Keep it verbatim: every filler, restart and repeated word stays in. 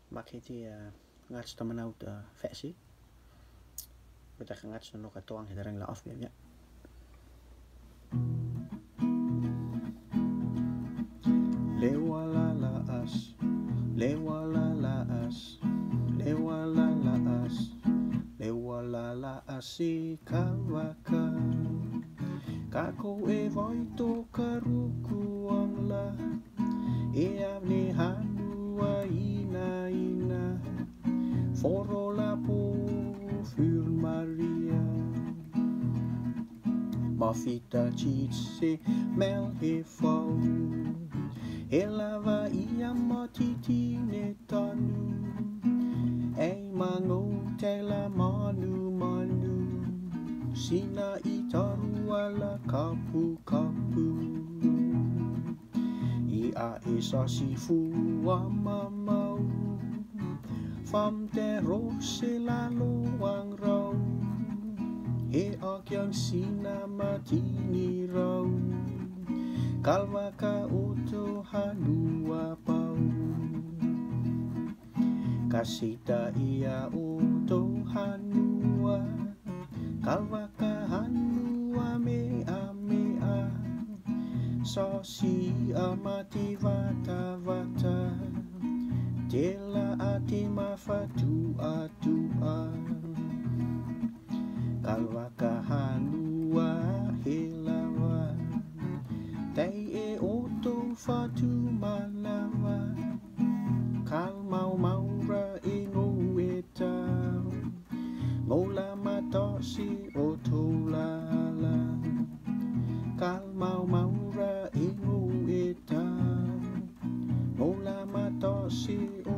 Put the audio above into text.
Makiti ngats taman out fesi. Betak ngats no katuang hidarang la off ya. Lewa la laas, lewa la laas, lewa la laas, lewa la laas si Kalvaka. Kako e voi to karuku ang la, e avni hanua ina ina, foro la po fyr Maria. Mafita chitse mel he fau, e lava ia matiti ne tanu, e mango te la manu manu, sina itaru ala kapu kapu. Ia esa sifu wa mamau, fam te rose la loang rau, he akyang sina matini rau, Kalvaka uto hanua pau. Kasita ia uto hanua, Kalvaka hanua mea mea, sosi amati vata vata, tela ati mafatua tua. Kalvaka hanua helawa, tei e oto fatu malawa, kal mau maura e ngoeta, ngola matosi oto lala, kal mau maura e ngoeta, ngola matosi